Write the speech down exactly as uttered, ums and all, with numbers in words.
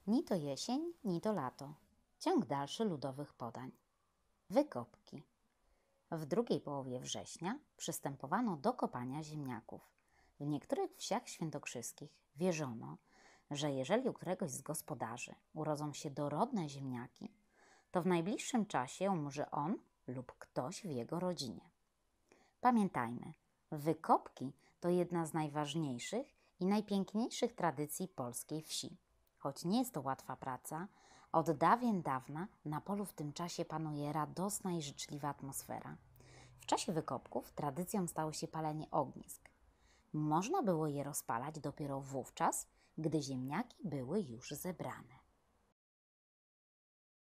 Ni to jesień, ni to lato. Ciąg dalszy ludowych podań. Wykopki. W drugiej połowie września przystępowano do kopania ziemniaków. W niektórych wsiach świętokrzyskich wierzono, że jeżeli u któregoś z gospodarzy urodzą się dorodne ziemniaki, to w najbliższym czasie umrze on lub ktoś w jego rodzinie. Pamiętajmy, wykopki to jedna z najważniejszych i najpiękniejszych tradycji polskiej wsi. Choć nie jest to łatwa praca, od dawien dawna na polu w tym czasie panuje radosna i życzliwa atmosfera. W czasie wykopków tradycją stało się palenie ognisk. Można było je rozpalać dopiero wówczas, gdy ziemniaki były już zebrane.